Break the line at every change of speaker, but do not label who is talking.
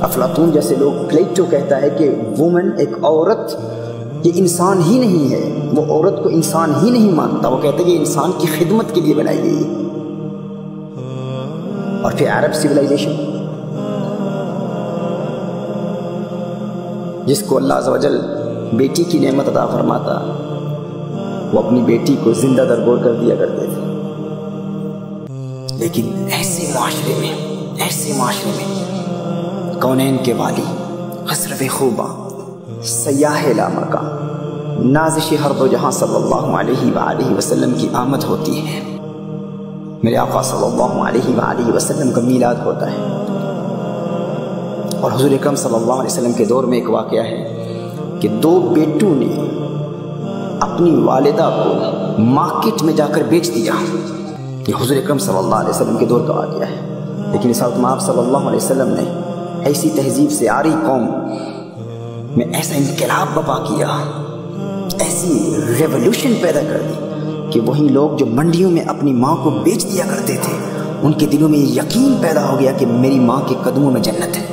افلاطون جیسے لوگ، پلیٹو کہتا ہے کہ وومن، ایک عورت یہ انسان ہی نہیں ہے، وہ عورت کو انسان ہی نہیں مانتا، وہ کہتا ہے کہ انسان کی خدمت کے لیے بنائی گئی ہے۔ اور پھر عرب سویلائزیشن، جس کو اللہ عز و جل بیٹی کی نعمت عطا فرماتا، وہ اپنی بیٹی کو زندہ درگور کر دیا کرتے تھے۔ لیکن ایسے معاشرے میں کونین کے والی، خسرو خوباں، سیاح لامکاں، نازش ہر دو جہاں صلی اللہ علیہ وآلہ وسلم کی آمد ہوتی ہے۔ میرے آقا صلی اللہ علیہ وآلہ وسلم کا میلاد ہوتا ہے، اور حضور اکرم صلی اللہ علیہ وسلم کے دور میں ایک واقعہ ہے کہ دو بیٹوں نے اپنی والدہ کو مارکیٹ میں جا کر بیچ دیا۔ یہ حضور اکرم صلی اللہ علیہ وسلم کے دور کا واقعہ ہے، لیکن اس وقت آپ صلی اللہ علیہ وسلم نے ایسی تہذیب سے آری قوم میں ایسا انقلاب برپا کیا، ایسی ریولوشن پیدا کر دی کہ وہی لوگ جو منڈیوں میں اپنی ماں کو بیچ دیا کرتے تھے، ان کے دلوں میں یہ یقین پیدا ہو گیا کہ میری ماں کے قدموں میں جنت ہے۔